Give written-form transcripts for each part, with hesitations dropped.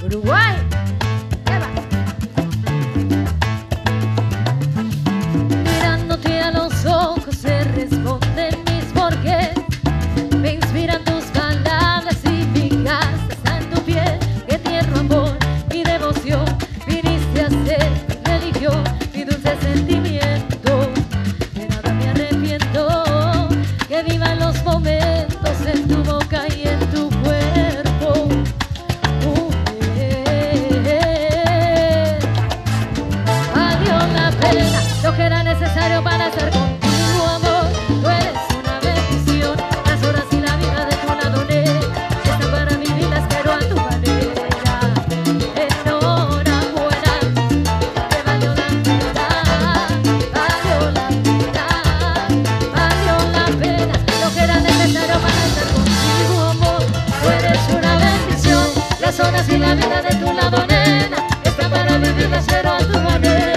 Uruguay. Mirándote a los ojos se responden mis porqués. Me inspiran tus palabras y mi casa está en tu piel. Qué tierno amor y devoción viniste a ser mi religión, mi dulce sentimiento. De nada me arrepiento. Que vivan los momentos en tu boca y en tu cuerpo. Valió la pena lo que era necesario para estar contigo, amor. Tú eres una bendición, las horas y la vida de tu lado están para vivirlas pero a tu manera. Enhorabuena, que valió la pena, valió la pena, valió la pena lo que era necesario para estar contigo, amor. Tú eres una bendición, las horas y la vida de tu lado, nena, están para vivirlas pero a tu manera.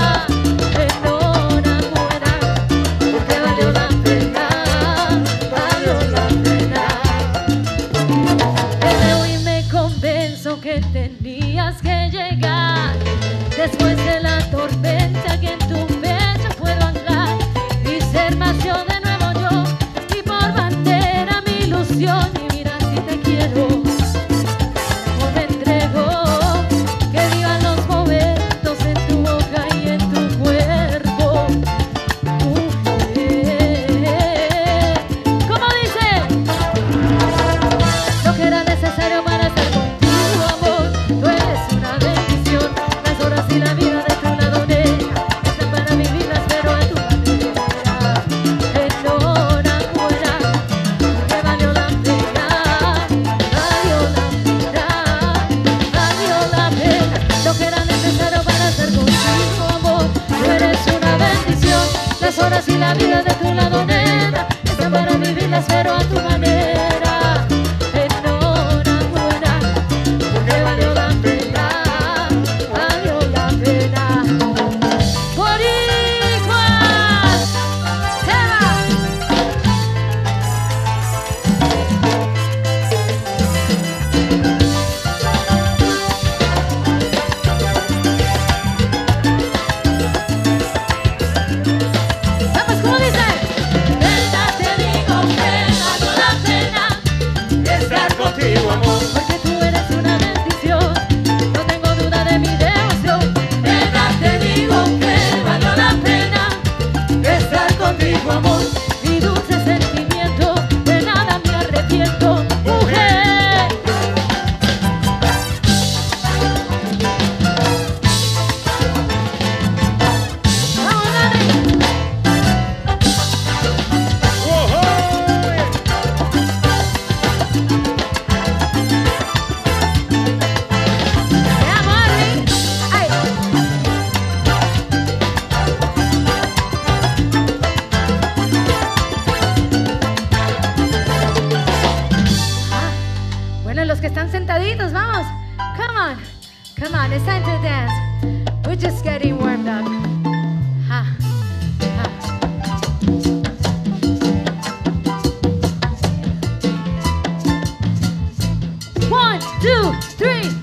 Que tenías que llegar después de la tormenta, que en tu pecho puedo anclar y ser más yo de nuevo yo, y por bandera mi ilusión. Y mira si te quiero, como me entrego, que vivan los momentos en tu boca y en tu cuerpo. ¿Cómo dice? Lo que era necesario para estar contigo. Tú eres una bendición, las horas y la vida de tu lado, nena, están para vivirlas pero a tu manera. Enhorabuena, que valió la pena, valió la pena, valió la pena lo que era necesario para estar contigo, amor. Tú eres una bendición, las horas y la vida de tu lado, nena, están para vivirlas pero a tu manera. Porque tú eres una bendición, no tengo duda de mi devoción. De verdad te digo que valió la pena estar contigo, amor. Mi dulce sentimiento, de nada me arrepiento, mujer. Vamos, dale. Los que están sentaditos, vamos. Come on, come on, it's time to dance. We're just getting warmed up. Ha, ha. 1, 2, 3.